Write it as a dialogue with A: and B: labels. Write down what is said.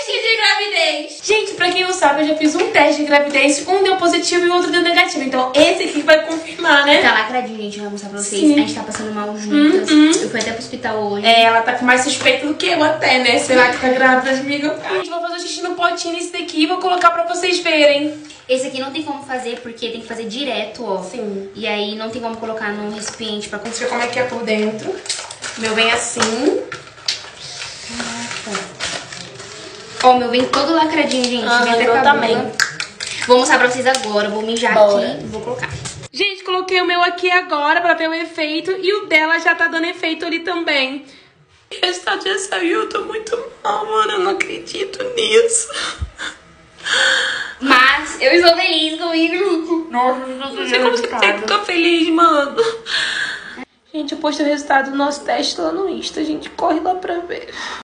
A: teste de gravidez. Gente, pra quem não sabe, eu já fiz um teste de gravidez. Um deu positivo e o outro deu negativo. Então esse aqui vai confirmar, né?
B: Tá lacradinho, gente. Eu vou mostrar pra vocês.
A: Sim.
B: A gente tá passando mal juntas. Eu fui até pro hospital hoje.
A: É, ela tá com mais suspeita do que eu até, né? Será que tá grávida, amiga? Gente, vou fazer o xixi no potinho nesse daqui e vou colocar pra vocês verem.
B: Esse aqui não tem como fazer, porque tem que fazer direto, ó.
A: Sim.
B: E aí não tem como colocar num recipiente pra...
A: Vamos ver como é que é por dentro. O meu vem assim.
B: Ó, o meu vem todo lacradinho, gente. Vem até
A: eu
B: com a
A: também.
B: bunda. Vou mostrar pra vocês agora. Vou mijar
A: Bora.
B: aqui e vou colocar.
A: Gente, coloquei o meu aqui agora pra ver o efeito. E o dela já tá dando efeito ali também. O resultado já saiu. Eu tô muito mal, mano. Eu não acredito nisso.
B: Mas eu estou feliz comigo. Nossa, eu estou
A: Não sei como você consegue ficar feliz, mano. Gente, eu postei o resultado do nosso teste lá no Insta. Gente, corre lá pra ver.